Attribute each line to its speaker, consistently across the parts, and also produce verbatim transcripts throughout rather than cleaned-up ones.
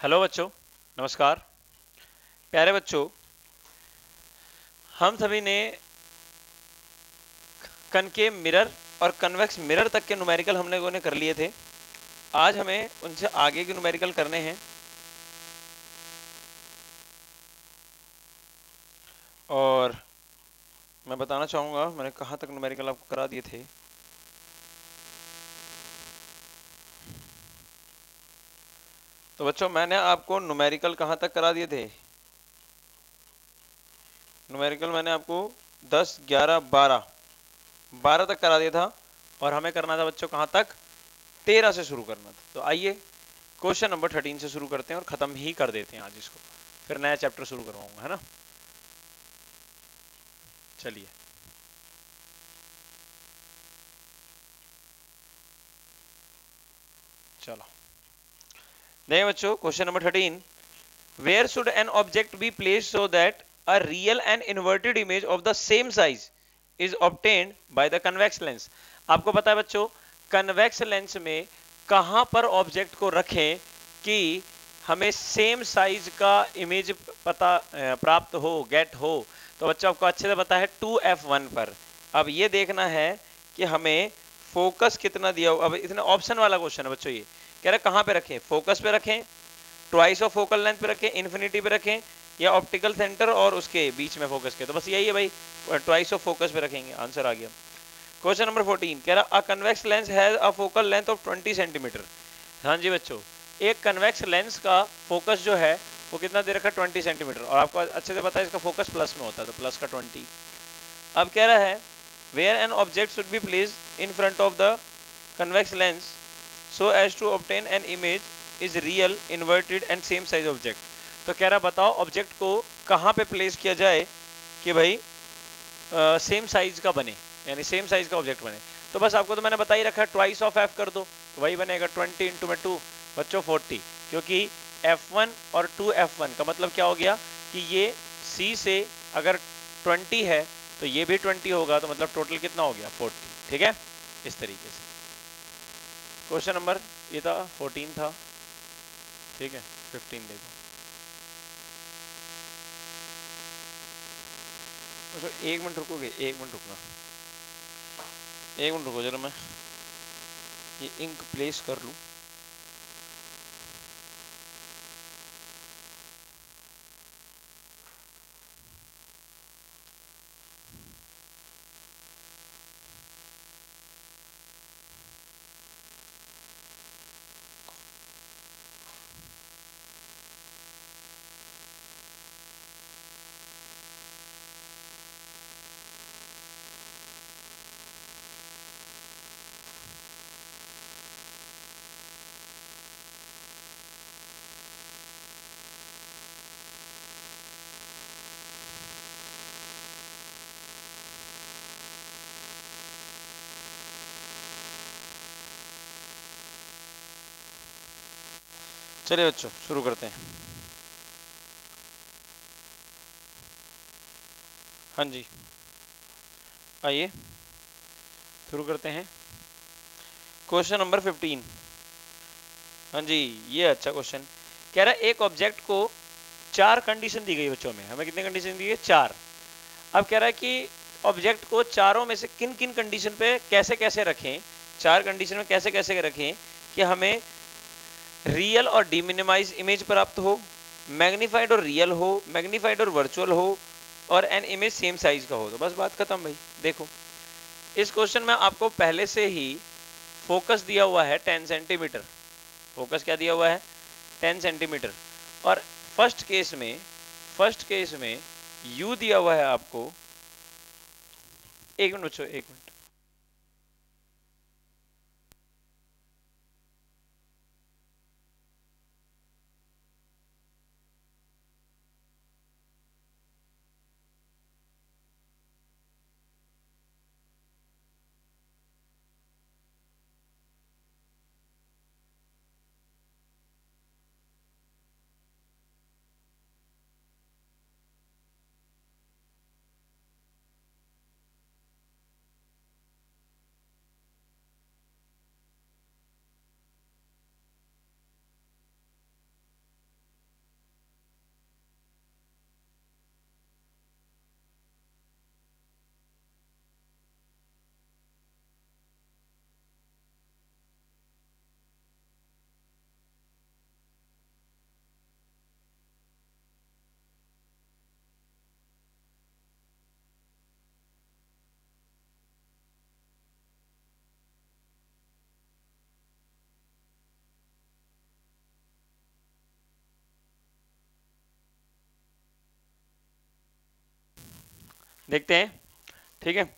Speaker 1: Hello बच्चों, नमस्कार। प्यारे बच्चों, हम सभी ने कनकेव मिरर और कन्वेक्स मिरर तक के न्यूमेरिकल हमने लोगों ने कर लिए थे। आज हमें उनसे आगे के न्यूमेरिकल करने हैं और मैं बताना चाहूँगा मैंने कहाँ तक न्यूमेरिकल आपको करा दिए थे। तो बच्चों, मैंने आपको न्यूमेरिकल कहाँ तक करा दिए थे? न्यूमेरिकल मैंने आपको दस, ग्यारह, बारह बारह तक करा दिया था और हमें करना था बच्चों कहाँ तक? तेरह से शुरू करना था। तो आइए क्वेश्चन नंबर थर्टीन से शुरू करते हैं और खत्म ही कर देते हैं आज इसको, फिर नया चैप्टर शुरू करवाऊंगा, है ना। चलिए, चलो देखिए बच्चों, question number thirteen. Where should an object be place so that a real and inverted image of the same size is obtained by the convex lens. आपको पता है बच्चों, कन्वेक्स लेंस में कहां पर ऑब्जेक्ट को रखें कि हमें सेम साइज का इमेज पता प्राप्त हो, गेट हो। तो बच्चों आपको अच्छे से पता है टू एफ वन पर। अब ये देखना है कि हमें फोकस कितना दिया हो। अब इतना ऑप्शन वाला क्वेश्चन है बच्चों, ये कह रहे कहां पे रखें, फोकस पे रखें, ट्वाइस ऑफ फोकल लेंथ पे रखें, इन्फिनिटी पे रखें, या ऑप्टिकल सेंटर और उसके बीच में फोकस के। तो बस यही है भाई, ट्वाइस ऑफ फोकस पे रखेंगे, आंसर आ गया। क्वेश्चन नंबर फोर्टीन कह रहा a convex lens has a focal length of twenty centimeter. हाँ जी बच्चों, एक कन्वेक्स लेंस का फोकस जो है वो कितना दे रखा है? Twenty centimeter. और आपको अच्छे से पता है इसका फोकस प्लस में होता है, तो प्लस का ट्वेंटी। अब कह रहा है where an object should be placed in front of the convex lens so as to obtain an image is real inverted and same size object। तो कह रहा बताओ ऑब्जेक्ट को कहाँ पे प्लेस किया जाए कि भाई सेम uh, साइज का बने, यानी सेम साइज का ऑब्जेक्ट बने। तो बस आपको तो मैंने बता ही रखा है, ट्वाइस ऑफ एफ कर दो, तो वही बनेगा ट्वेंटी इंटू में टू बच्चों फोर्टी, क्योंकि एफ वन और टू एफ वन का मतलब क्या हो गया कि ये सी से अगर ट्वेंटी है तो ये भी ट्वेंटी होगा, तो मतलब टोटल कितना हो गया? फोर्टी। ठीक है, इस तरीके से। क्वेश्चन नंबर ये था फोर्टीन था, ठीक है। फिफ्टीन देखो, तो एक मिनट रुकोगे, एक मिनट रुकना, एक मिनट रुको जरा, मैं ये इंक प्लेस कर लूँ। चलिए बच्चों शुरू करते हैं। हाँ जी, आइए शुरू करते हैं। Question number fifteen. हाँ जी, ये अच्छा क्वेश्चन। कह रहा है एक ऑब्जेक्ट को चार कंडीशन दी गई बच्चों में, हमें कितने कंडीशन दी है? चार। अब कह रहा है कि ऑब्जेक्ट को चारों में से किन किन कंडीशन पे कैसे कैसे रखें, चार कंडीशन में कैसे कैसे रखें कि हमें रियल और डिमिनिमाइज इमेज प्राप्त हो, मैग्नीफाइड और रियल हो, मैग्नीफाइड और वर्चुअल हो, और एन इमेज सेम साइज का हो। तो बस बात खत्म भाई। देखो इस क्वेश्चन में आपको पहले से ही फोकस दिया हुआ है टेन सेंटीमीटर। फोकस क्या दिया हुआ है? Ten centimeter. और फर्स्ट केस में फर्स्ट केस में यू दिया हुआ है आपको। एक मिनट बच्चों, एक मिनट। देखते हैं, ठीक है।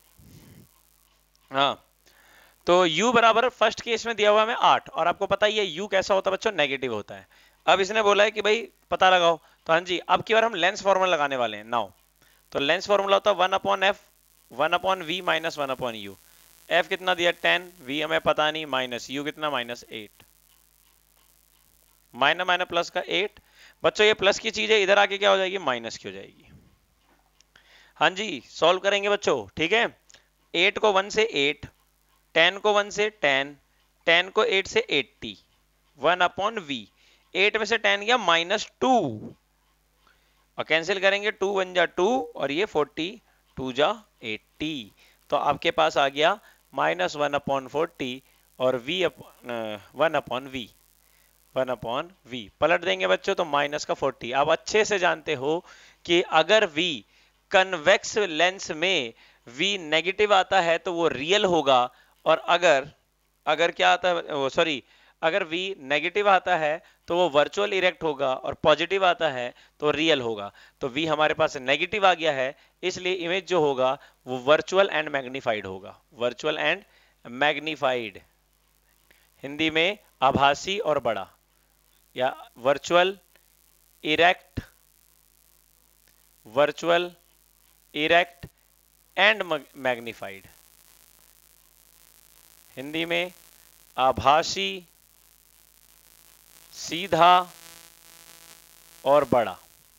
Speaker 1: हाँ, तो u बराबर फर्स्ट केस में दिया हुआ है आठ, और आपको पता ही है u कैसा होता है बच्चों, नेगेटिव होता है। अब इसने बोला है कि भाई पता लगाओ, तो हाँ जी, अब की बार हम लेंस फॉर्मूला लगाने वाले हैं नाउ। तो लेंस फॉर्मूला होता है one upon F one upon V minus one upon U. F कितना दिया टेन, वी हमें पता नहीं, माइनस यू कितना minus eight, minus minus plus का एट। बच्चों ये प्लस की चीज है, इधर आके क्या हो जाएगी, माइनस की हो जाएगी। हाँ जी, सॉल्व करेंगे बच्चों, ठीक है। एट को वन से एट, टेन को वन से टेन, टेन को एट से eighty, one upon V. Eight में से टेन गया माइनस टू, और कैंसिल करेंगे, टू वन जा टू, और ये फोर्टी, टू जा एट्टी। तो आपके पास आ गया माइनस वन अपॉन फोर्टी और V one upon V, one upon V पलट देंगे बच्चों तो माइनस का फोर्टी। आप अच्छे से जानते हो कि अगर v कन्वेक्स लेंस में v नेगेटिव आता है तो वो रियल होगा, और अगर अगर क्या आता है, सॉरी, अगर v नेगेटिव आता है तो वो वर्चुअल इरेक्ट होगा, और पॉजिटिव आता है तो रियल होगा। तो v हमारे पास नेगेटिव आ गया है, इसलिए इमेज जो होगा वो वर्चुअल एंड मैग्नीफाइड होगा, वर्चुअल एंड मैग्नीफाइड, हिंदी में आभासी और बड़ा, या virtual erect, virtual erect and magnified, Hindi में आभासी, सीधा और बड़ा,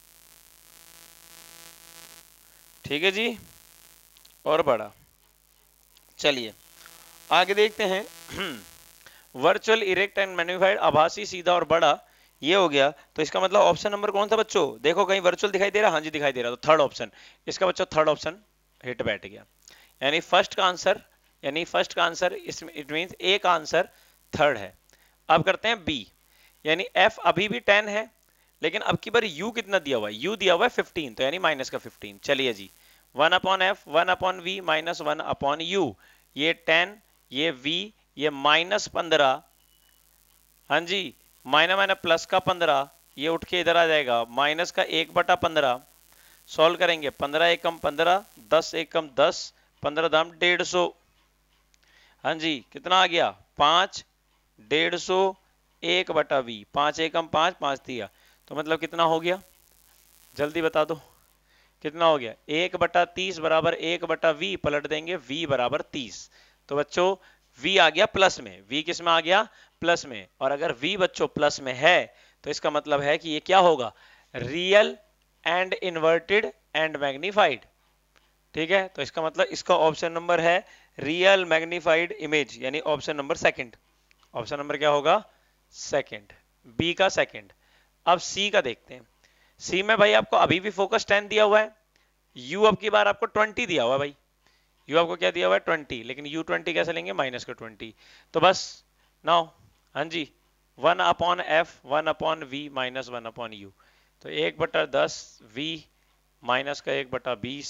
Speaker 1: ठीक है जी, और बड़ा। चलिए आगे देखते हैं। वर्चुअल इरेक्ट एंड मैग्नीफाइड, आभासी, सीधा और बड़ा, ये हो गया। तो इसका मतलब ऑप्शन नंबर कौन था बच्चों, देखो कहीं वर्चुअल दिखाई दे रहा, हाँ जी दिखाई दे रहा, तो थर्ड ऑप्शन इसका बच्चों, थर्ड ऑप्शन हिट बैठ गया। यानी फर्स्ट का आंसर, यानी फर्स्ट का आंसर इसमें, इट मींस ए का आंसर थर्ड है। अब करते हैं बी, यानी एफ अभी भी टेन है, लेकिन अब की बार यू कितना दिया हुआ है, यू दिया हुआ है फिफ्टीन, तो यानी माइनस का फिफ्टीन। चलिए जी, one upon F one upon V minus one upon U, ये टेन, ये वी, ये माइनस पंद्रह, हाँ जी, माइनस माइनस प्लस का पंद्रह, ये उठ के इधर आ जाएगा माइनस का एक बटा पंद्रह। सॉल्व करेंगे, पंद्रह एक कम पंद्रह, दस एक कम दस, पंद्रह दाम डेढ़ सौ, हाँ जी कितना आ गया, पांच, डेढ़ सौ, एक बटा वी, पांच एक कम पांच, पांच दिया, तो मतलब कितना हो गया, जल्दी बता दो कितना हो गया, एक बटा तीस बराबर एक बटा वी, पलट देंगे v बराबर तीस। तो बच्चों v आ गया प्लस में, v किस में आ गया, प्लस में, और अगर v बच्चों प्लस में है तो इसका मतलब है कि ये क्या होगा, real and inverted and magnified, ठीक है। तो इसका मतलब इसका ऑप्शन नंबर है रियल मैग्नीफाइड इमेज, यानी option number second, option number क्या होगा, सेकंड, बी का सेकंड। अब सी का देखते हैं। सी में भाई आपको अभी भी फोकस टेन दिया हुआ है, यू अब की बार आपको ट्वेंटी दिया हुआ है भाई, यू आपको क्या दिया हुआ है ट्वेंटी, लेकिन यू ट्वेंटी कैसे लेंगे, माइनस का ट्वेंटी। तो बस नाउ, हाँ जी, one upon F one upon V minus one upon U, तो एक बटा दस वी माइनस का एक बटा बीस,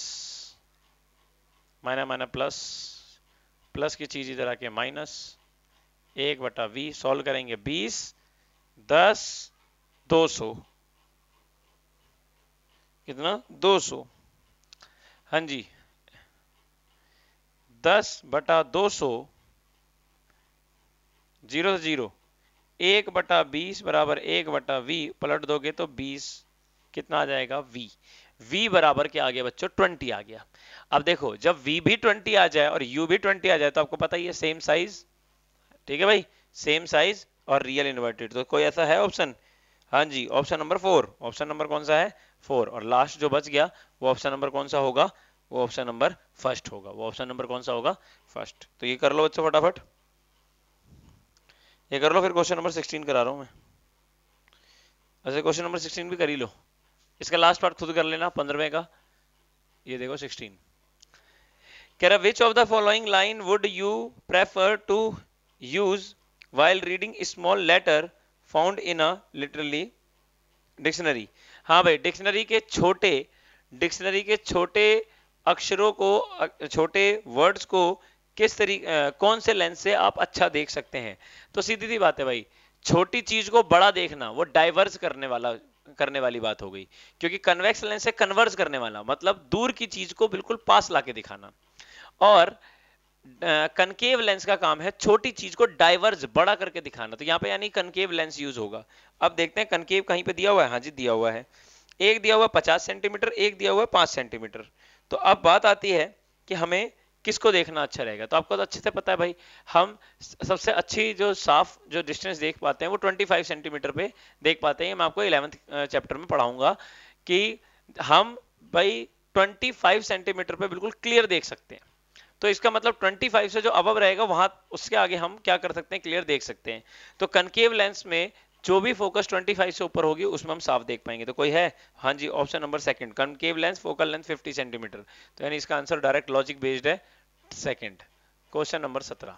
Speaker 1: माइनस माइनस प्लस, प्लस की चीज इधर आके माइनस, एक बटा वी, सॉल्व करेंगे बीस, दस, दो सौ, कितना, दो सौ, हाँ जी, दस बटा दो सौ, जीरो से जीरो, एक बटा बीस बराबर एक बटा वी, पलट दोगे तो बीस, कितना आ जाएगा v, v बराबर क्या आ गया बच्चों, ट्वेंटी आ गया। अब देखो जब v भी ट्वेंटी आ जाए और u भी ट्वेंटी आ जाए तो आपको पता ही है सेम साइज, ठीक है भाई, सेम साइज और रियल इन्वर्टेड, तो कोई ऐसा है ऑप्शन, हाँ जी option number four, option number कौन सा है, फोर। और लास्ट जो बच गया वो ऑप्शन नंबर कौन सा होगा, वो ऑप्शन नंबर फर्स्ट होगा, वो ऑप्शन नंबर कौन सा होगा, फर्स्ट। तो ये कर लो बच्चों फटाफट, ये कर लो, फिर क्वेश्चन नंबर सिक्सटीन करा रहा हूं मैं। ऐसे क्वेश्चन नंबर सिक्सटीन भी कर ही लो, इसका लास्ट पार्ट खुद कर लेना पंद्रहवें का। ये देखो सिक्सटीन कह रहा, which of the following line would you prefer to use while reading small letter found in a literally dictionary. हाँ भाई, डिक्शनरी के छोटे, डिक्शनरी के छोटे अक्षरों को, छोटे वर्ड्स को किस तरीके, कौन से लेंस से आप अच्छा देख सकते हैं। तो सीधी सी बात है भाई, छोटी चीज को बड़ा देखना वो डाइवर्स करने वाला करने वाली बात हो गई, क्योंकि कन्वेक्स लेंस है कन्वर्ज करने वाला, मतलब दूर की चीज को बिल्कुल पास लाके दिखाना, और कनकेव लेंस का काम है छोटी चीज को डाइवर्ज बड़ा करके दिखाना। तो यहाँ पे यानी कनकेव लेंस यूज होगा। अब देखते हैं कनकेव कहीं पे दिया हुआ है, हाँ जी दिया हुआ है, एक दिया हुआ है पचास सेंटीमीटर, एक दिया हुआ है पांच सेंटीमीटर। तो अब बात आती है कि हमें किसको देखना अच्छा रहेगा। तो आपको तो अच्छे से पता है भाई, हम सबसे अच्छी जो साफ जो डिस्टेंस देख पाते हैं वो पच्चीस सेंटीमीटर पे देख पाते हैं। मैं आपको इलेवेंथ चैप्टर में पढ़ाऊंगा कि हम भाई पच्चीस सेंटीमीटर पे बिल्कुल क्लियर देख सकते हैं। तो इसका मतलब पच्चीस से जो अबव रहेगा वहां उसके आगे हम क्या कर सकते हैं, क्लियर देख सकते हैं। तो कनकेव लेंस में जो भी फोकस पच्चीस से ऊपर होगी उसमें हम साफ देख पाएंगे। तो कोई है, हाँ जी option number second, concave lens focal length पचास सेंटीमीटर। तो यानी इसका आंसर डायरेक्ट लॉजिक बेस्ड है, सेकंड। क्वेश्चन नंबर सत्रह,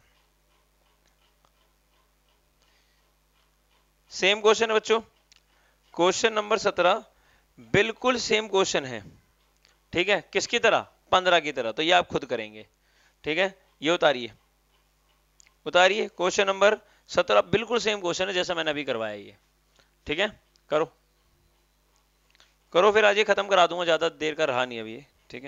Speaker 1: सेम क्वेश्चन है बच्चों, क्वेश्चन नंबर सत्रह बिल्कुल सेम क्वेश्चन है, ठीक है, किसकी तरह, पंद्रह की तरह। तो ये आप खुद करेंगे, ठीक है। ये उतारिए, उतारिए क्वेश्चन नंबर सत्रह, बिल्कुल सेम क्वेश्चन है जैसा मैंने अभी करवाया ये, ठीक है। करो करो फिर आज ये खत्म करा दूंगा, ज्यादा देर का रहा नहीं अभी ये, ठीक है।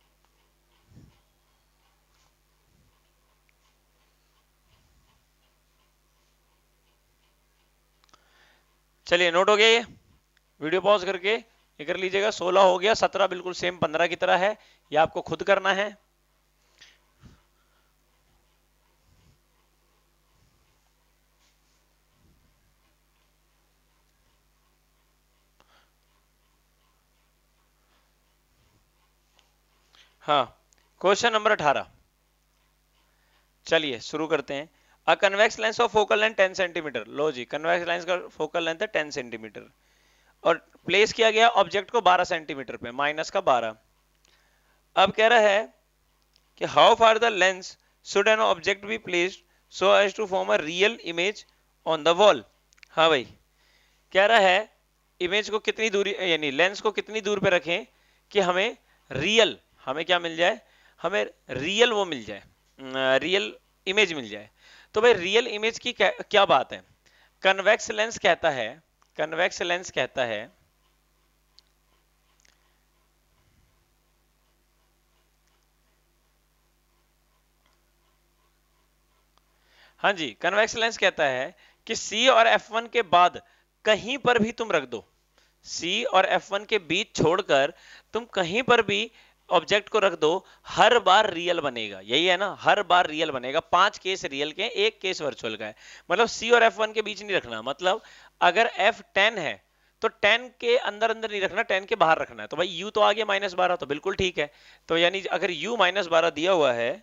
Speaker 1: चलिए नोट हो गया ये, वीडियो पॉज करके ये कर लीजिएगा। सोलह हो गया, सत्रह बिल्कुल सेम पंद्रह की तरह है, ये आपको खुद करना है। हाँ, क्वेश्चन नंबर अठारह, चलिए शुरू करते हैं। A convex lens of focal length ten centimeter, लो जी कन्वेक्स लेंस का फोकल लेंथ है टेन सेंटीमीटर, और प्लेस किया गया ऑब्जेक्ट को बारह सेंटीमीटर पे, माइनस का बारह। अब कह रहा है कि how far the lens should an object be placed so as to form a real image on the wall. हाँ भाई, कह रहा है इमेज को कितनी दूरी, यानी लेंस को कितनी दूर पे रखें कि हमें रियल, हमें क्या मिल जाए, हमें रियल वो मिल जाए, रियल इमेज मिल जाए। तो भाई रियल इमेज की क्या, क्या बात है, कन्वेक्स लेंस कहता है, कन्वेक्स लेंस कहता है, हाँ जी कन्वेक्स लेंस कहता है कि C और एफ वन के बाद कहीं पर भी तुम रख दो, C और एफ वन के बीच छोड़कर तुम कहीं पर भी ऑब्जेक्ट को रख दो, हर बार रियल बनेगा। यही है ना, हर बार रियल बनेगा। पांच केस रियल के, एक केस वर्चुअल का है। मतलब C और एफ वन के बीच नहीं रखना, मतलब अगर एफ टेन है तो टेन के अंदर अंदर नहीं रखना, टेन के बाहर रखना है। तो भाई U तो आ गया माइनस बारह, तो बिल्कुल ठीक है। तो यानी अगर U माइनस बारह दिया हुआ है,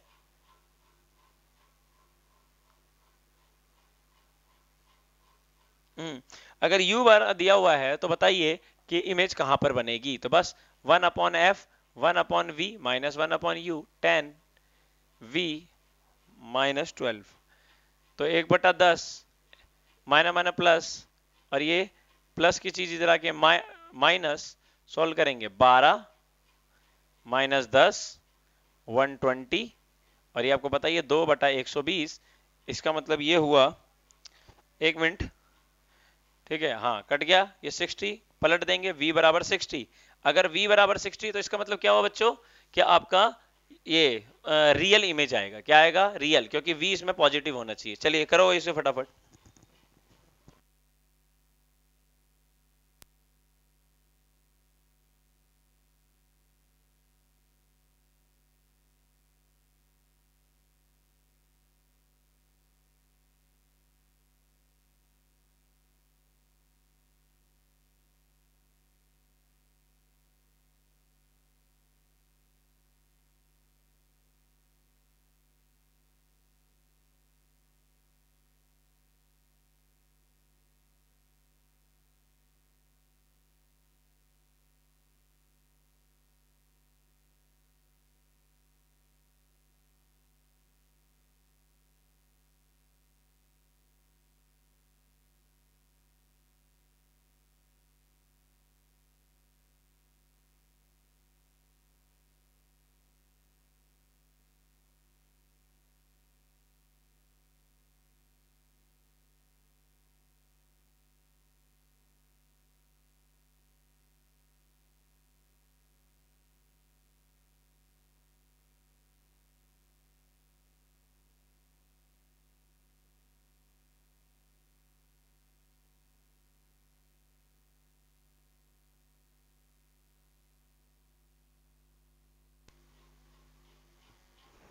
Speaker 1: हम्म, अगर u बार दिया हुआ है तो बताइए कि इमेज कहां पर बनेगी। तो बस one upon F, one upon V minus one upon U, ten V minus twelve. तो एक बटा दस, माइनस माइनस प्लस, और ये प्लस की चीज इधर आके माइनस, सॉल्व करेंगे बारह माइनस दस, वन ट्वेंटी, और ये आपको बताइए दो बटा एक सौ बीस। इसका मतलब ये हुआ, एक मिनट, ठीक है, हाँ कट गया ये साठ, पलट देंगे v बराबर साठ। अगर v बराबर साठ तो इसका मतलब क्या हुआ बच्चों, कि आपका ये रियल इमेज आएगा। क्या आएगा, रियल, क्योंकि v इसमें पॉजिटिव होना चाहिए। चलिए करो इसे फटाफट।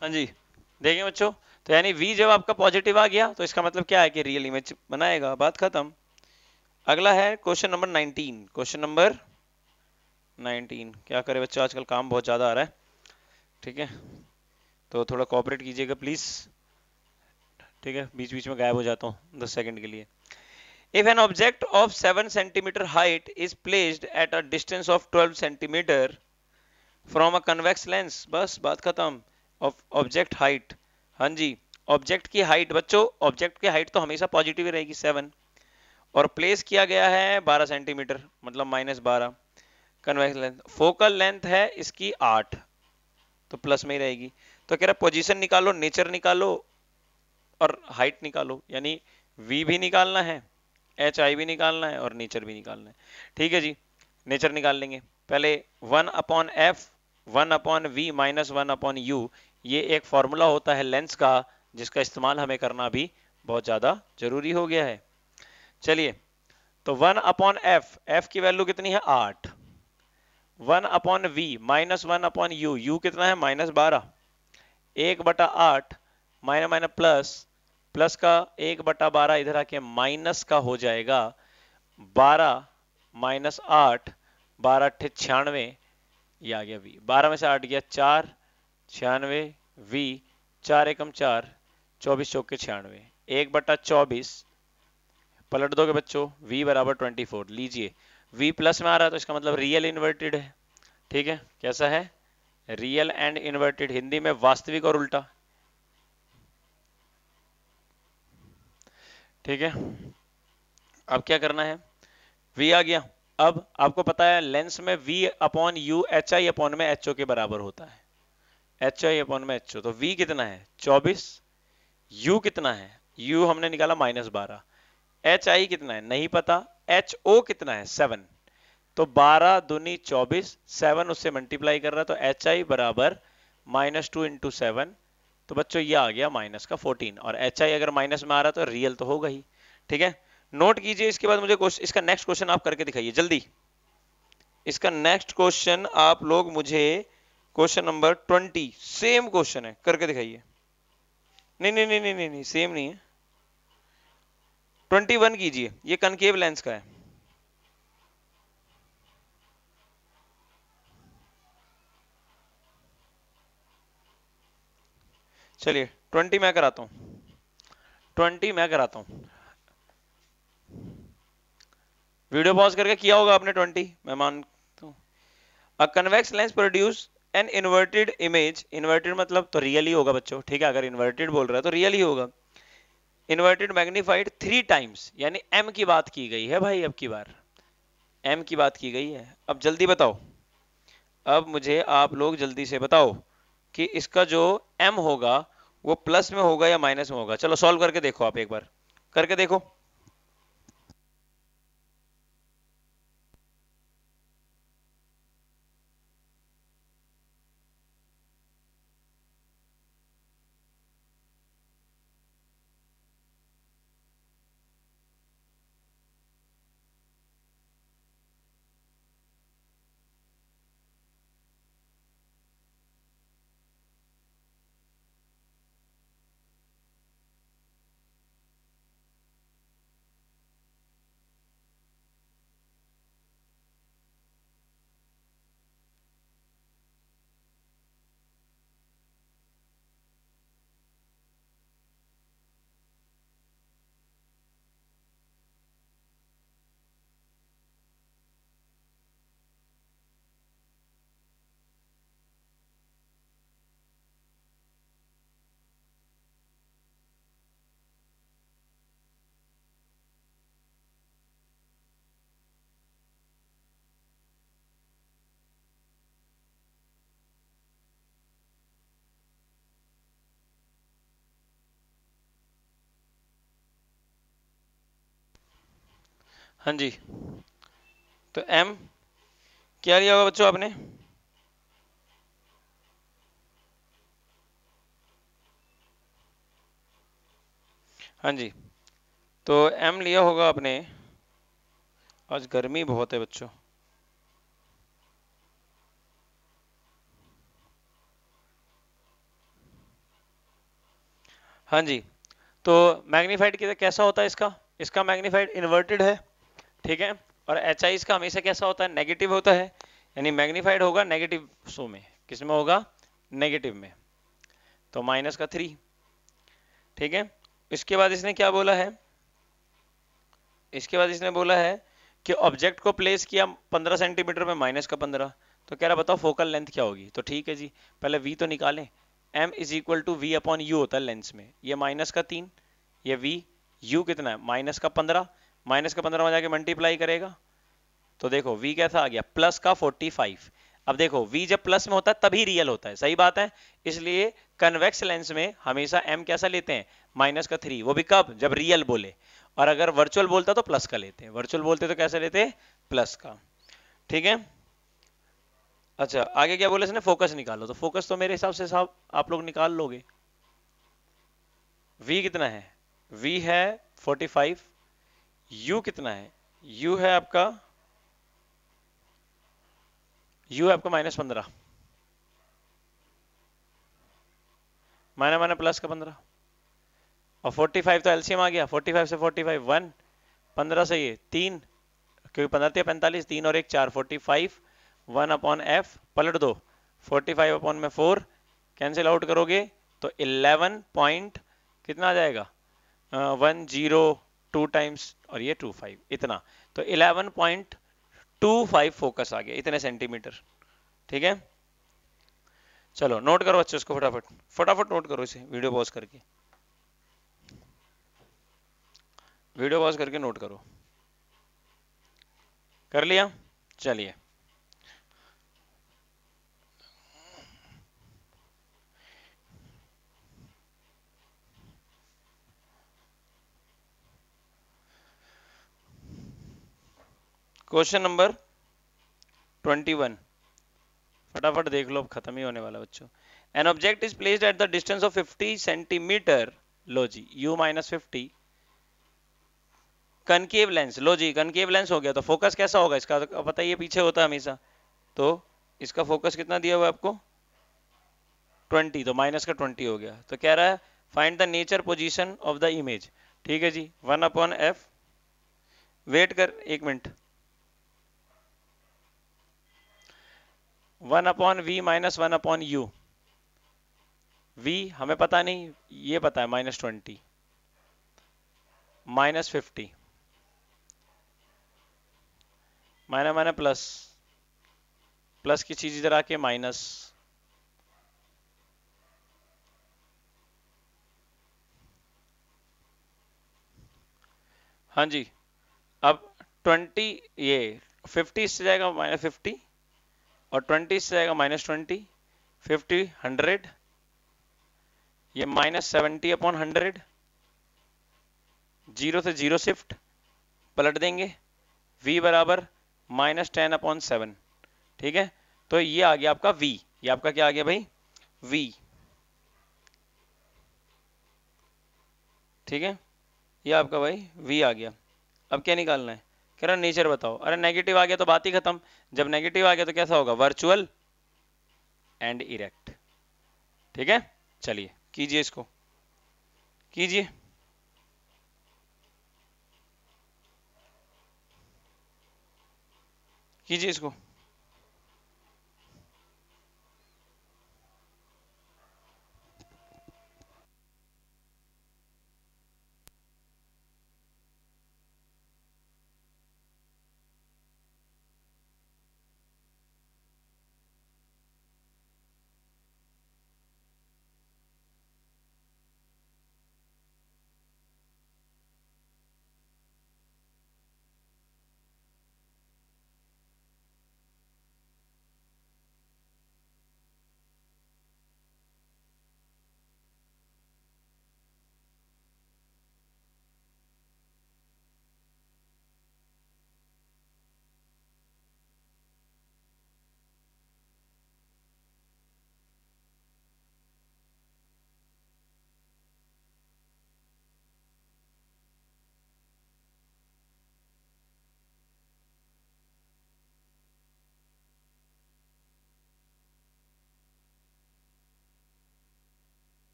Speaker 1: हाँ जी, देखिए बच्चों, तो यानी v जब आपका पॉजिटिव आ गया तो इसका मतलब क्या है कि रियल इमेज बनाएगा, बात खत्म। अगला है question number nineteen. Question number nineteen, क्या करे बच्चों, आजकल काम बहुत ज्यादा आ रहा है, ठीक है, तो थोड़ा कोऑपरेट कीजिएगा प्लीज, ठीक है, बीच बीच में गायब हो जाता हूँ दस सेकंड के लिए। If an object of seven centimeter height is placed at a distance of twelve centimeter from a convex lens, बस बात खत्म। of object height, हाँ जी, ऑब्जेक्ट की हाइट बच्चों, ऑब्जेक्ट की हाइट तो हमेशा पॉजिटिव ही रहेगी सेवन, और प्लेस किया गया है बारह सेंटीमीटर, मतलब माइनस बारह। कन्वेक्स लेंथ, फोकल लेंथ है इसकी आठ, तो प्लस में ही रहेगी। तो कह रहा पोजीशन निकालो, नेचर निकालो और हाइट निकालो, यानी v भी निकालना है, एच आई भी निकालना है और नेचर भी निकालना है। ठीक है जी, नेचर निकाल लेंगे पहले। One upon F, one upon V minus one upon U, ये एक फॉर्मूला होता है लेंस का, जिसका इस्तेमाल हमें करना भी बहुत ज्यादा जरूरी हो गया है। चलिए, तो वन अपॉन एफ, एफ की वैल्यू कितनी है आठ, one upon V minus one upon U, U कितना है माइनस बारह, एक बटा आठ, माइनस माइनस प्लस, प्लस का एक बटा बारह इधर आके माइनस का हो जाएगा बारह माइनस आठ, बारह अट्ठे छियानवे, ये आ गया वी, बारह में से आठ गया चार, छियानवे वी, चार एकम चार, चौबीस चौके छियानवे, एक बटा चौबीस, पलट दोगे बच्चों, v बराबर ट्वेंटी फोर। लीजिए v प्लस में आ रहा है तो इसका मतलब रियल इन्वर्टेड है, ठीक है, कैसा है, रियल एंड इन्वर्टेड, हिंदी में वास्तविक और उल्टा, ठीक है। अब क्या करना है, v आ गया, अब आपको पता है लेंस में v upon U H I upon में एच ओ के बराबर होता है, एच आई अपॉन में एच ओ, तो v कितना है चौबीस, u कितना है, u हमने निकाला माइनस बारह, एच आई कितना है नहीं पता, एच ओ कितना है सेवन, तो बारह दूनी चौबीस, सेवन उससे मल्टीप्लाई कर रहा है, तो एच आई बराबर माइनस टू इंटू सेवन, तो बच्चों ये आ गया माइनस का फोर्टीन, और एच आई अगर माइनस में आ रहा है तो रियल तो होगा ही, ठीक है। नोट कीजिए, इसके बाद मुझे इसका नेक्स्ट क्वेश्चन आप करके दिखाइए जल्दी। इसका नेक्स्ट क्वेश्चन आप लोग मुझे, question number twenty, same question है, करके दिखाइए। नहीं नहीं नहीं नहीं नहीं, नहीं सेम नहीं है, ट्वेंटी वन कीजिए, ये कनकेव लेंस का है। चलिए ट्वेंटी मैं कराता हूं, ट्वेंटी मैं कराता हूं, वीडियो पॉज करके किया होगा आपने ट्वेंटी, मैं मानता हूं। A convex lens produce an inverted image, inverted मतलब तो रियल ही होगा बच्चों, ठीक है, अगर इन्वर्टेड बोल रहा है तो रियल ही होगा। इन्वर्टेड मैग्नीफाइड थ्री टाइम्स, यानी एम की बात की गई है भाई, अब की बार एम की बात की गई है। अब जल्दी बताओ, अब मुझे आप लोग जल्दी से बताओ कि इसका जो एम होगा वो प्लस में होगा या माइनस में होगा। चलो सॉल्व करके देखो, आप एक बार करके देखो। हाँ जी, तो एम क्या लिया होगा बच्चों आपने, हाँ जी, तो एम लिया होगा आपने, आज गर्मी बहुत है बच्चों, हाँ जी, तो मैग्नीफाइड कैसा होता है इसका इसका मैग्नीफाइड इन्वर्टेड है, ठीक है। और एच आई इसका हमेशा कैसा होता है, नेगेटिव होता है, यानी मैग्नीफाइड होगा नेगेटिव सो में, किस में होगा, नेगेटिव में, तो माइनस का थ्री, ठीक है। इसके बाद इसने क्या बोला है, इसके बाद इसने बोला है कि ऑब्जेक्ट को प्लेस किया पंद्रह सेंटीमीटर में, माइनस का पंद्रह, तो कह रहा बताओ फोकल लेंथ क्या होगी। तो ठीक है जी, पहले v तो निकालें, m is equal to V upon U होता है लेंस में, ये माइनस का तीन, ये v, u कितना है माइनस का पंद्रह, माइनस का पंद्रह में जाके मल्टीप्लाई करेगा, तो देखो v कैसा आ गया, प्लस का फोर्टी फाइव। अब देखो v जब प्लस में होता है तभी रियल होता है, सही बात है, इसलिए कन्वेक्स लेंस में हमेशा m कैसा लेते हैं, माइनस का थ्री, वो भी कब, जब रियल बोले, और अगर वर्चुअल बोलता तो प्लस का लेते हैं, वर्चुअल बोलते तो कैसे लेते हैं, प्लस का, ठीक है। अच्छा आगे क्या बोले इसने, फोकस निकालो, तो फोकस तो मेरे हिसाब से साहब आप लोग निकाल लोगे, v कितना है, v है फोर्टी फाइव, u कितना है, u है आपका, u है आपका माइनस पंद्रह, माइनस माइनस प्लस का पंद्रह, और फोर्टी फाइव तो एलसीएम आ गया, फोर्टी फाइव से फोर्टी फाइव वन, पंद्रह से ये तीन, क्योंकि पंद्रह थे पैंतालीस, तीन और एक चार, forty five, one upon F पलट दो, फोर्टी फाइव अपॉन में फोर, कैंसिल आउट करोगे तो इलेवन पॉइंट कितना आ जाएगा, वन जीरो टू टाइम्स, और ये टू फाइव इतना, तो eleven point two five focus आ गया, इतने सेंटीमीटर, ठीक है। चलो नोट करो अच्छे उसको, फटाफट फटाफट नोट करो इसे, वीडियो पॉज करके, वीडियो पॉज करके नोट करो, कर लिया, चलिए। क्वेश्चन नंबर ट्वेंटी वन, फटाफट देख लो, अब खत्म ही होने वाला बच्चों। An object is placed at the distance of fifty centimetre, लो जी u minus fifty, concave lens, लो जी कनकेव लेंस हो गया, तो फोकस कैसा होगा इसका, तो पता ही है पीछे होता है हमेशा, तो इसका फोकस कितना दिया हुआ है आपको, ट्वेंटी, तो माइनस का ट्वेंटी हो गया, तो कह रहा है find the nature position of the image, ठीक है जी, वन अपॉन एफ, वेट कर एक minute, one upon V minus one upon U, V हमें पता नहीं, ये पता है minus twenty, minus fifty, minus minus plus, plus की चीज इधर आके माइनस, हाँ जी, अब ट्वेंटी, ये फिफ्टी इससे जाएगा माइनस फिफ्टी, और ट्वेंटी इससे जाएगा माइनस ट्वेंटी, फिफ्टी हंड्रेड, ये minus seventy upon hundred, zero से जीरो शिफ्ट, पलट देंगे, v बराबर माइनस टेन अपॉन सेवन, ठीक है। तो ये आ गया आपका v, ये आपका क्या आ गया भाई, v, ठीक है, ये आपका भाई v आ गया। अब क्या निकालना है, कह रहा नेचर बताओ, अरे नेगेटिव आ गया तो बात ही खत्म, जब नेगेटिव आ गया तो कैसा होगा, वर्चुअल एंड इरेक्ट, ठीक है। चलिए कीजिए इसको, कीजिए, कीजिए इसको,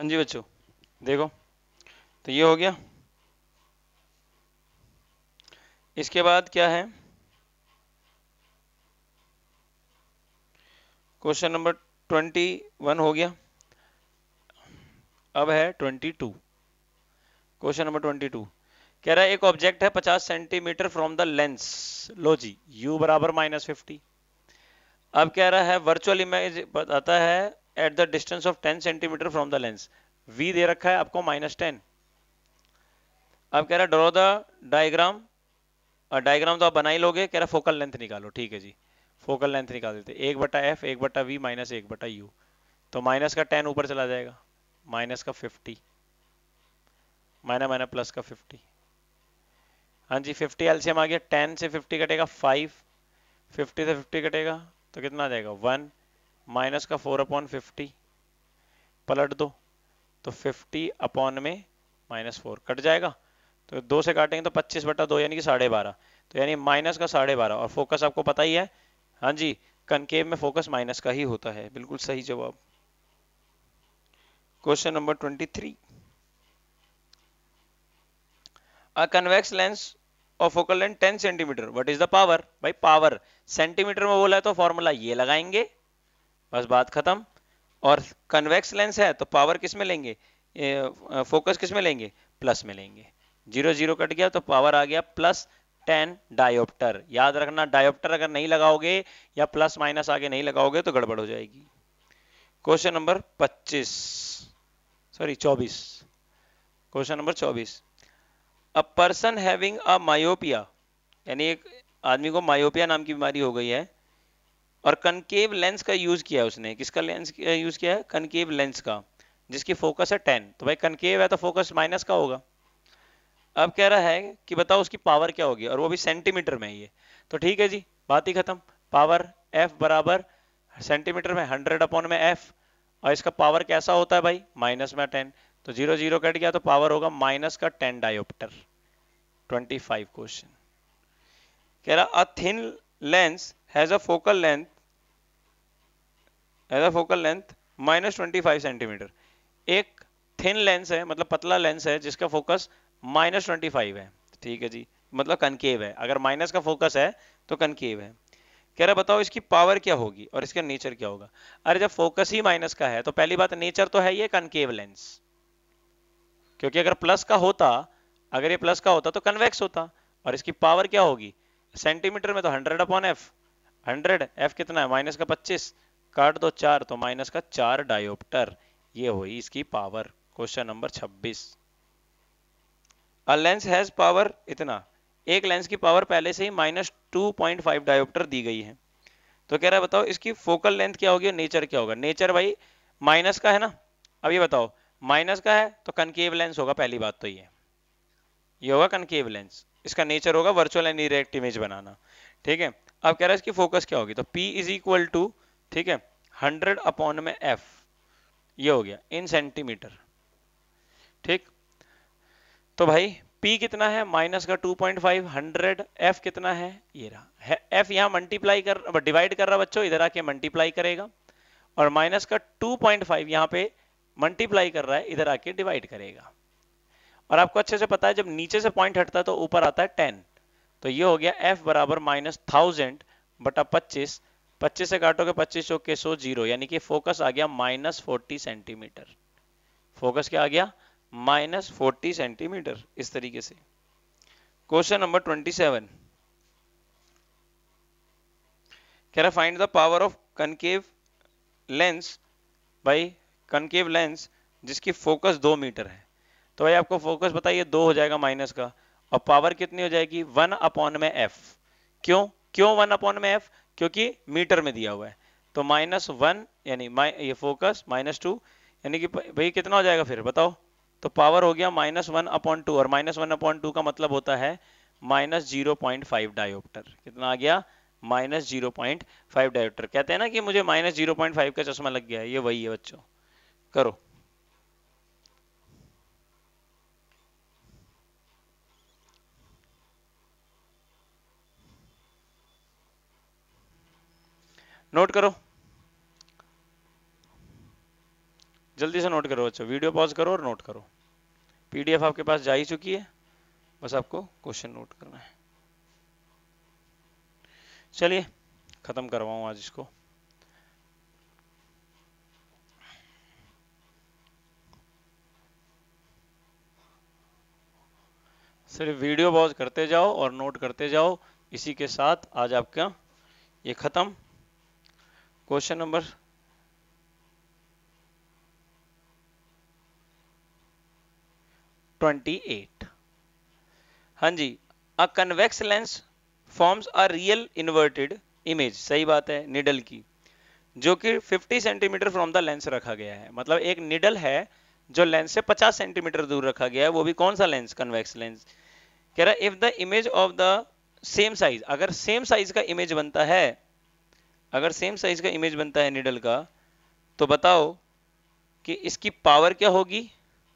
Speaker 1: हाँ जी बच्चों, देखो तो ये हो गया। इसके बाद क्या है, क्वेश्चन नंबर ट्वेंटी वन हो गया। अब है twenty two. Question number twenty two कह रहा है एक ऑब्जेक्ट है पचास सेंटीमीटर फ्रॉम द लेंस, लो जी, u बराबर माइनस फिफ्टी। अब कह रहा है वर्चुअल इमेज बताता है at the distance of ten centimetre from the lens, v दे रखा है आपको माइनस टेन। अब कह रहा है ड्रॉ द डायग्राम, और डायग्राम तो आप बना ही लोगे, कह रहा फोकल लेंथ निकालो। ठीक है जी, फोकल लेंथ निकाल देते, एक बटा एफ एक बटा वी माइनस एक बटा यू। तो माइनस का टेन ऊपर चला जाएगा, माइनस का फिफ्टी, माइनस माइनस प्लस का फिफ्टी। हाँ जी, फिफ्टी एलसीएम आ गया, टेन से फिफ्टी कटेगा फाइव, फिफ्टी से फिफ्टी कटेगा तो कितना आ जाएगा वन, माइनस का फोर अपॉन फिफ्टी, पलट दो तो फिफ्टी अपॉन में माइनस फोर कट जाएगा, तो दो से काटेंगे तो पच्चीस बटा दो यानी कि साढ़े बारह, तो यानी माइनस का साढ़े बारह। और फोकस आपको पता ही है, हाँ जी, कनकेव में फोकस माइनस का ही होता है, बिल्कुल सही जवाब। Question number twenty three, a convex lens और focal length ten centimetre, what is the power. भाई पावर सेंटीमीटर में बोला है तो फॉर्मूला ये लगाएंगे, बस बात खत्म। और कन्वेक्स लेंस है तो पावर किस में लेंगे, फोकस किस में लेंगे, प्लस में लेंगे। जीरो जीरो कट गया तो पावर आ गया प्लस टेन डायोप्टर। याद रखना, डायोप्टर अगर नहीं लगाओगे या प्लस माइनस आगे नहीं लगाओगे तो गड़बड़ हो जाएगी। क्वेश्चन नंबर पच्चीस, सॉरी चौबीस, क्वेश्चन नंबर चौबीस, a person having a myopia, यानी एक आदमी को मायोपिया नाम की बीमारी हो गई है, और कनकेव लेंस का यूज किया है उसने। किसका लेंस यूज किया है, कनकेव लेंस का, जिसकी फोकस है टेन। तो भाई कनकेव है तो फोकस माइनस का होगा। अब कह रहा है कि बताओ उसकी पावर क्या होगी, और वो भी सेंटीमीटर में ही है। तो ठीक है जी, बात ही खत्म। पावर एफ बराबर सेंटीमीटर में हंड्रेड अपॉन में एफ, और इसका पावर कैसा होता है भाई, माइनस में टेन। तो जीरो जीरो कट गया तो पावर होगा माइनस का ten dioptre. Twenty five question कह रहा a thin lens has a focal length has a focal length minus twenty five centimetre. एक थिन लेंस है, मतलब पतला लेंस है, जिसका फोकस माइनस ट्वेंटी फाइव है। ठीक है जी, मतलब कनकेव है। अगर माइनस का फोकस है तो कनकेव है। कह रहा बताओ इसकी पावर क्या होगी और इसका नेचर क्या होगा। अरे जब फोकस ही माइनस का है तो पहली बात नेचर तो है ये कनकेव लेंस, क्योंकि अगर प्लस का होता, अगर ये प्लस का होता तो कन्वेक्स होता। और इसकी पावर क्या होगी, सेंटीमीटर में तो hundred upon F, hundred, F कितना है माइनस का पच्चीस, काट दो चार तो माइनस का चार डायोप्टर, ये हुई इसकी पावर। क्वेश्चन नंबर छब्बीस, अ लेंस हैज पावर इतना, एक लेंस की पावर पहले से ही minus two point five dioptre दी गई है। तो कह रहा है बताओ इसकी फोकल लेंथ क्या होगी और नेचर क्या होगा। नेचर भाई माइनस का है ना, अब ये बताओ माइनस का है तो कनकेव लेंस होगा, पहली बात तो ये ये होगा कनकेव लेंस। इसका नेचर होगा वर्चुअल एंड इरेक्ट इमेज बनाना। ठीक है, अब कह रहा है इसकी फोकस क्या होगी, तो P इज इक्वल टू, ठीक है, हंड्रेड अपॉन में F, ये हो गया इन सेंटीमीटर। ठीक, तो भाई P कितना है, माइनस का two point five, hundred, F कितना है, ये रहा है, F यहाँ मल्टीप्लाई कर डिवाइड कर रहा बच्चों, इधर आके मल्टीप्लाई करेगा, और माइनस का टू पॉइंट फाइव यहाँ पे मल्टीप्लाई कर रहा है, इधर आके डिवाइड करेगा। और आपको अच्छे से पता है जब नीचे से पॉइंट हटता है तो ऊपर आता है टेन। तो ये हो गया F बराबर माइनस थाउजेंड बटा पच्चीस, पच्चीस से काटोगे पच्चीस चौके सौ, जीरो, यानी कि फोकस आ गया माइनस फोर्टी सेंटीमीटर। फोकस क्या आ गया, माइनस फोर्टी सेंटीमीटर, इस तरीके से। क्वेश्चन नंबर ट्वेंटी सेवन कह रहा find the power of concave lens, भाई कनकेव लेंस जिसकी फोकस दो मीटर है। तो भाई आपको फोकस बताइए दो हो जाएगा माइनस का, और पावर कितनी हो जाएगी, वन अपॉन में एफ। क्यों क्यों वन अपॉन में एफ, क्योंकि मीटर में दिया हुआ है। तो माइनस वन यानी ये फोकस माइनस टू, यानी कि भाई कितना हो जाएगा फिर बताओ। तो पावर हो गया माइनस वन अपॉन टू, और माइनस वन अपॉन टू का मतलब होता है minus zero point five dioptre. कितना आ गया, minus zero point five dioptre. कहते हैं ना कि मुझे माइनस जीरो पॉइंट फाइव का चश्मा लग गया है, ये वही है बच्चों। करो, नोट करो। जल्दी से नोट करो बच्चों, वीडियो पॉज करो और नोट करो। पीडीएफ आपके पास जा ही चुकी है, बस आपको क्वेश्चन नोट करना है। चलिए खत्म करवाऊं आज इसको। सिर्फ वीडियो पॉज करते जाओ और नोट करते जाओ। इसी के साथ आज आपका ये खत्म। Question number twenty eight. हाँ जी, a convex lens forms a real inverted image, सही बात है, निडल की, जो कि fifty centimetre from the lens रखा गया है। मतलब एक निडल है जो लेंस से पचास सेंटीमीटर दूर रखा गया है, वो भी कौन सा लेंस, कन्वेक्स लेंस। कह रहा है if the image of the same size, अगर सेम साइज का इमेज बनता है, अगर सेम साइज का इमेज बनता है निडल का, तो बताओ कि इसकी पावर क्या होगी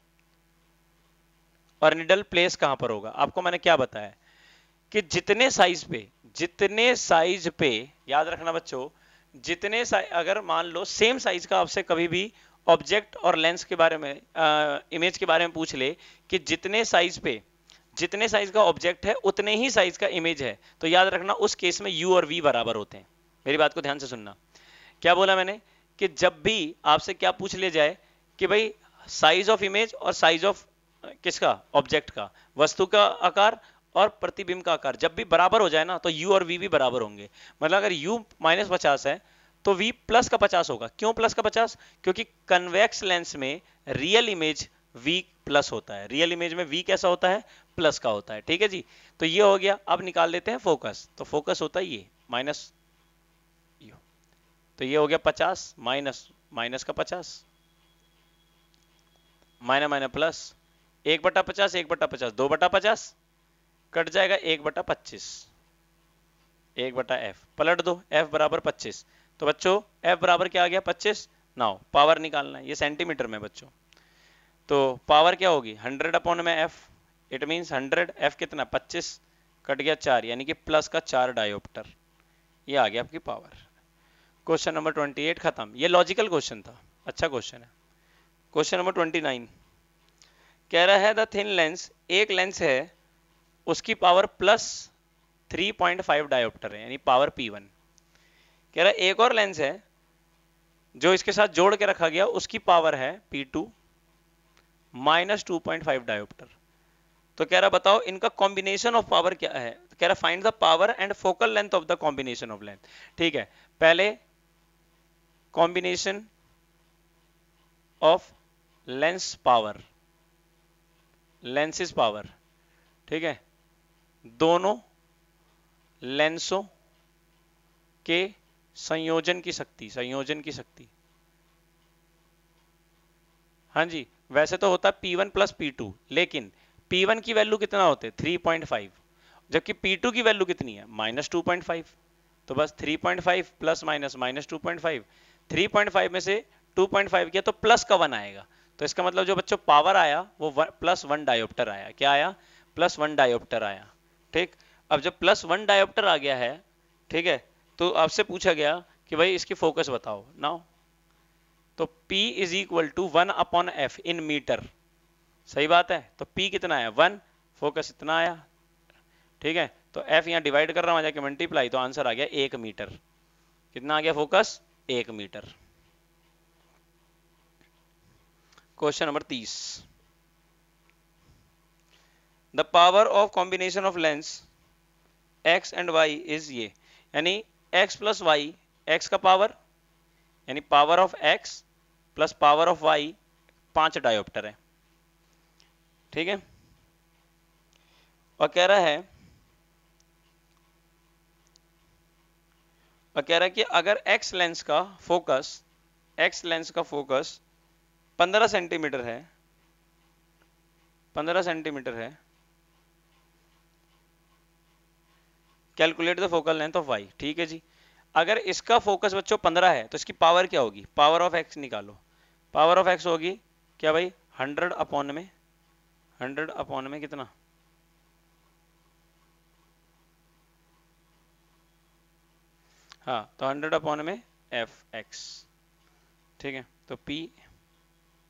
Speaker 1: और निडल प्लेस कहां पर होगा। आपको मैंने क्या बताया कि जितने साइज पे, जितने साइज पे, याद रखना बच्चों, जितने साइज, अगर मान लो सेम साइज का आपसे कभी भी ऑब्जेक्ट और लेंस के बारे में, इमेज के बारे में पूछ ले कि जितने साइज पे, जितने साइज का ऑब्जेक्ट है उतने ही साइज का इमेज है, तो याद रखना उस केस में u और v बराबर होते हैं। मेरी बात को ध्यान से सुनना। क्या बोला मैंने कि जब भी आपसे क्या पूछ ले जाए कि भाई साइज ऑफ इमेज और साइज ऑफ किसका, ऑब्जेक्ट का, वस्तु का आकार और प्रतिबिंब का आकार जब भी बराबर हो जाए ना, तो u और v भी बराबर होंगे। मतलब अगर u माइनस पचास है तो v प्लस का पचास होगा। क्यों प्लस का पचास? क्योंकि कन्वेक्स लेंस में रियल इमेज v प्लस होता है, रियल इमेज में v कैसा होता है, प्लस का होता है। ठीक है जी, तो ये हो गया। अब निकाल देते हैं फोकस, तो फोकस होता है ये माइनस, तो ये हो गया पचास माइनस माइनस का पचास, माइनस माइनस प्लस, एक बटा पचास, एक बटा पचास, दो बटा पचास, कट जाएगा एक बटा पच्चीस, एक बटा एफ, पलट दो, एफ बराबर पच्चीस। तो बच्चों एफ बराबर क्या आ गया, पच्चीस। नाउ पावर निकालना है, ये सेंटीमीटर में बच्चों, तो पावर क्या होगी, हंड्रेड अपॉन में F, it means hundred, F कितना, पच्चीस, कट गया चार, यानी कि प्लस का चार डायोप्टर, ये आ गया आपकी power. Question number twenty eight खत्म। ये लॉजिकल क्वेश्चन था, अच्छा क्वेश्चन है। क्वेश्चन नंबर ट्वेंटी नाइन कह रहा है द थिन लेंस, एक लेंस है उसकी power plus three point five dioptre है, यानी पावर पी वन। कह रहा है एक और लेंस है जो इसके साथ जोड़ के रखा गया, उसकी पावर है P two minus two point five dioptre. तो कह रहा बताओ इनका कॉम्बिनेशन ऑफ पावर क्या है। तो कह रहा find the power and focal length of the combination of length. ठीक है, पहले combination of lens power, lenses power, ठीक है, दोनों लेंसों के संयोजन की शक्ति, संयोजन की शक्ति। हाँ जी, वैसे तो होता है P one plus P two, लेकिन पी वन की वैल्यू कितना होते हैं, थ्री पॉइंट फाइव, जबकि पी टू की वैल्यू कितनी है, माइनस टू पॉइंट फाइव। तो बस three point five plus minus minus two point five, three point five में से टू पॉइंट फाइव किया तो प्लस का वन आएगा। तो इसका मतलब जो बच्चों पावर आया वो प्लस वन डायोप्टर आया। क्या आया, प्लस वन डायोप्टर आया। ठीक, अब जब प्लस वन डायोप्टर आ गया है, ठीक है, तो आपसे पूछा गया कि भाई इसकी फोकस बताओ नाउ। तो P is equal to one upon F in metre, सही बात है। तो P कितना है, वन, फोकस इतना आया। ठीक है, तो F यहाँ डिवाइड कर रहा हूं, जाके मल्टीप्लाई, तो आंसर आ गया एक मीटर। कितना आ गया फोकस, एक मीटर। क्वेश्चन नंबर तीस, the power of combination of lens x and y is ये, यानी x प्लस वाई, एक्स का पावर यानी power of x plus power of y, पांच डायोप्टर है। ठीक है, और कह रहा है और कह रहा है कि अगर x लेंस का फोकस, x लेंस का फोकस पंद्रह सेंटीमीटर है, पंद्रह सेंटीमीटर है, calculate the focal length of y। ठीक है जी, अगर इसका फोकस बच्चों पंद्रह है तो इसकी पावर क्या होगी, पावर ऑफ x निकालो। पावर ऑफ x होगी क्या भाई, हंड्रेड अपॉन में, हंड्रेड अपॉन में कितना, हाँ, तो हंड्रेड अपॉन में एफ एक्स। ठीक है, तो P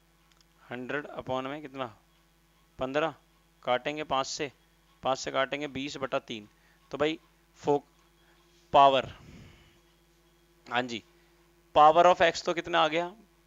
Speaker 1: हंड्रेड अपॉन में कितना पंद्रह, काटेंगे पाँच से, पाँच से काटेंगे बीस बटा तीन। तो भाई फोक पावर, हाँ जी, पावर ऑफ एक्स तो कितना आ गया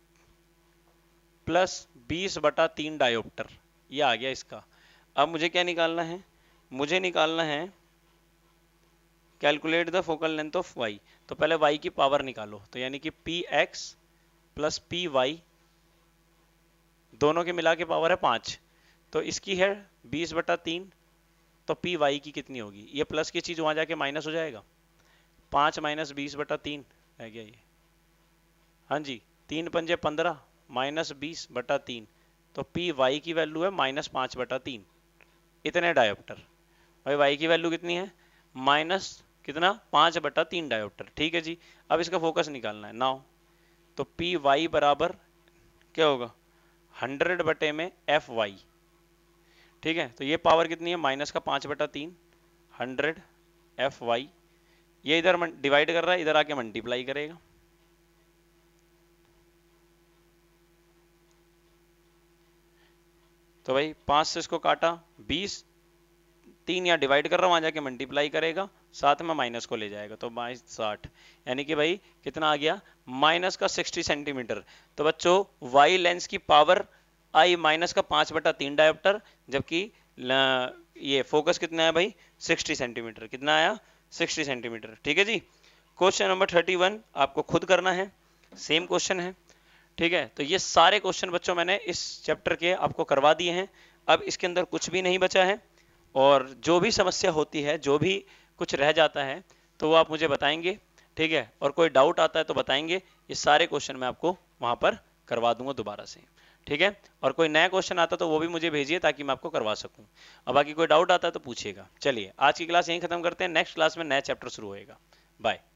Speaker 1: प्लस बीस बटा तीन डायोप्टर, ये आ गया इसका। अब मुझे क्या निकालना है, मुझे निकालना है calculate the focal length of Y. तो पहले वाई की पावर निकालो, तो यानी कि P X plus P Y, दोनों के मिला के पावर है पाँच, तो इसकी है बीस बटा तीन, तो पी वाई की कितनी होगी, ये प्लस की चीज वहां जाके माइनस हो जाएगा, पाँच माइनस बीस बटा तीन है गया ये, हाँ जी, तीन पंजे पंद्रह माइनस बीस बटा तीन, तो पी वाई की वैल्यू है माइनस पाँच बटा तीन, इतने डायोप्टर। भाई वाई की वैल्यू कितनी है, माइनस कितना पाँच बटा तीन डायोप्टर, ठीक है जी। अब इसका फोकस निकालना है नाउ, तो पी वाई बराबर क्या होगा हंड्रेड बटे में एफ वाई, ठीक है। तो ये पावर कितनी है माइनस का पाँच बटा तीन, हंड्रेड एफ वाई, ये इधर डिवाइड कर रहा है, इधर आके मल्टीप्लाई करेगा, तो भाई पाँच से इसको काटा बीस, तीन यहाँ डिवाइड कर रहा हूँ, वहां जाके मल्टीप्लाई करेगा, साथ में माइनस को ले जाएगा, तो माइनस साठ, यानी कि भाई कितना आ गया माइनस का सिक्सटी सेंटीमीटर। तो बच्चों वाई लेंस की पावर आई माइनस का पाँच बटा तीन डायोप्टर, जबकि ये फोकस कितना है भाई सिक्सटी सेंटीमीटर, कितना आया सिक्सटी सेंटीमीटर, ठीक है जी। क्वेश्चन नंबर थर्टी वन आपको खुद करना है, सेम क्वेश्चन है, ठीक है। तो ये सारे क्वेश्चन बच्चों मैंने इस चैप्टर के आपको करवा दिए हैं, अब इसके अंदर कुछ भी नहीं बचा है, और जो भी समस्या होती है, जो भी कुछ रह जाता है, तो वो आप मुझे बताएंगे, ठीक है। और कोई डाउट आता है तो बताएंगे, ये सारे क्वेश्चन मैं आपको वहां पर करवा दूंगा दोबारा से, ठीक है। और कोई नया क्वेश्चन आता तो वो भी मुझे भेजिए ताकि मैं आपको करवा सकूं, और बाकी कोई डाउट आता है तो पूछिएगा। चलिए आज की क्लास यहीं खत्म करते हैं, नेक्स्ट क्लास में नया चैप्टर शुरू होएगा, बाय।